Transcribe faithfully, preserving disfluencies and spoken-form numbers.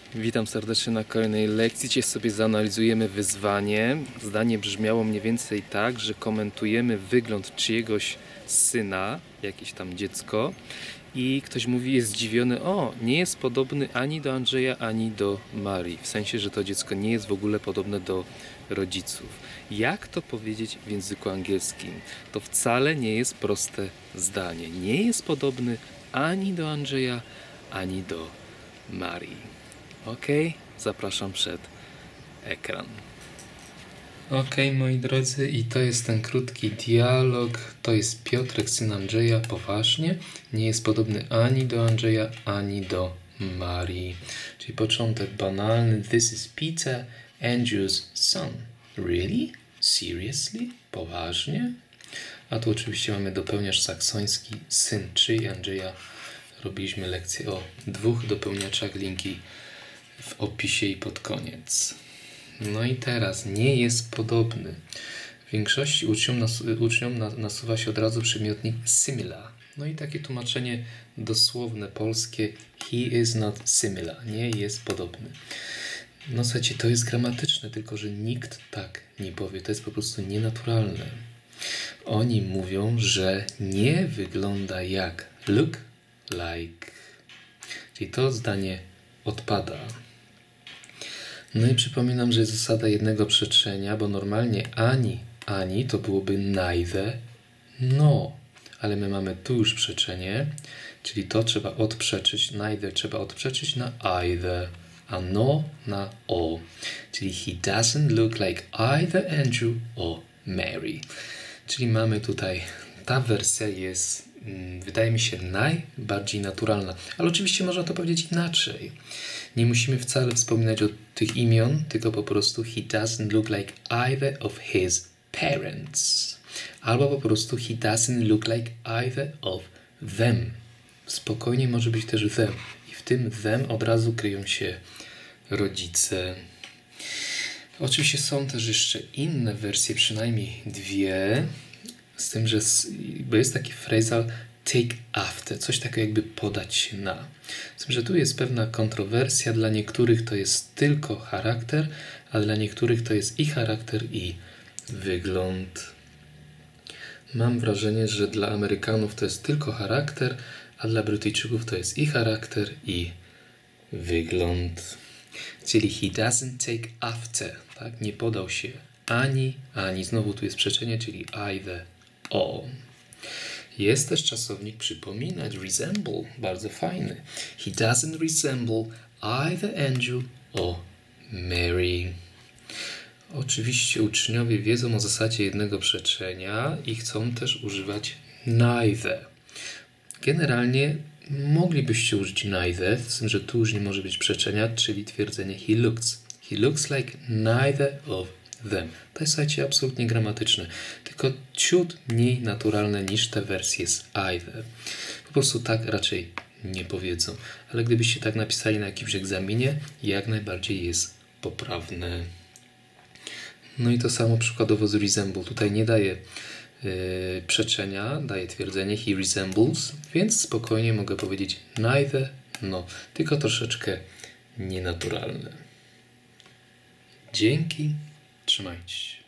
Witam serdecznie na kolejnej lekcji. Dzisiaj sobie zanalizujemy wyzwanie. Zdanie brzmiało mniej więcej tak, że komentujemy wygląd czyjegoś syna, jakieś tam dziecko, i ktoś mówi, jest zdziwiony, o, nie jest podobny ani do Andrzeja, ani do Marii. W sensie, że to dziecko nie jest w ogóle podobne do rodziców. Jak to powiedzieć w języku angielskim? To wcale nie jest proste zdanie. Nie jest podobny ani do Andrzeja, ani do Marii. Ok, zapraszam przed ekran. Ok, moi drodzy, i to jest ten krótki dialog. To jest Piotrek, syn Andrzeja, poważnie. Nie jest podobny ani do Andrzeja, ani do Marii. Czyli początek banalny. This is Peter, Andrew's son. Really? Seriously? Poważnie? A tu oczywiście mamy dopełniacz saksoński, syn czy Andrzeja. Robiliśmy lekcję o dwóch dopełniaczach, linki w opisie i pod koniec. No i teraz, nie jest podobny. W większości uczniom, nas, uczniom na, nasuwa się od razu przymiotnik similar. No i takie tłumaczenie dosłowne polskie, he is not similar, nie jest podobny. No słuchajcie, to jest gramatyczne, tylko że nikt tak nie powie, to jest po prostu nienaturalne. Oni mówią, że nie wygląda jak, look like. Czyli to zdanie odpada. No i przypominam, że jest zasada jednego przeczenia, bo normalnie ani, ani to byłoby neither, no. Ale my mamy tu już przeczenie, czyli to trzeba odprzeczyć, neither trzeba odprzeczyć na either, a no na o. Czyli he doesn't look like either Andrew or Mary. Czyli mamy tutaj, ta wersja jest, wydaje mi się, najbardziej naturalna. Ale oczywiście można to powiedzieć inaczej. Nie musimy wcale wspominać o tych imion, tylko po prostu he doesn't look like either of his parents. Albo po prostu he doesn't look like either of them. Spokojnie może być też them. I w tym them od razu kryją się rodzice. Oczywiście są też jeszcze inne wersje, przynajmniej dwie. Z tym, że bo jest taki phrasal take after, coś takiego jakby podać się na. Z tym, że tu jest pewna kontrowersja, dla niektórych to jest tylko charakter, a dla niektórych to jest i charakter, i wygląd. Mam wrażenie, że dla Amerykanów to jest tylko charakter, a dla Brytyjczyków to jest i charakter, i wygląd. Czyli he doesn't take after, tak? Nie podał się ani, ani. Znowu tu jest przeczenie, czyli either, or. Jest też czasownik przypominać, resemble, bardzo fajny. He doesn't resemble either Andrew or Mary. Oczywiście uczniowie wiedzą o zasadzie jednego przeczenia i chcą też używać neither. Generalnie moglibyście użyć neither, z tym, że tu już nie może być przeczenia, czyli twierdzenie he looks. He looks like neither of them. To jest, słuchajcie, absolutnie gramatyczne, tylko ciut mniej naturalne niż te wersje z either. Po prostu tak raczej nie powiedzą. Ale gdybyście tak napisali na jakimś egzaminie, jak najbardziej jest poprawne. No i to samo przykładowo z resemble. Tutaj nie daje yy, przeczenia, daje twierdzenie he resembles, więc spokojnie mogę powiedzieć neither, no, tylko troszeczkę nienaturalne. Dzięki. Trzymajcie się.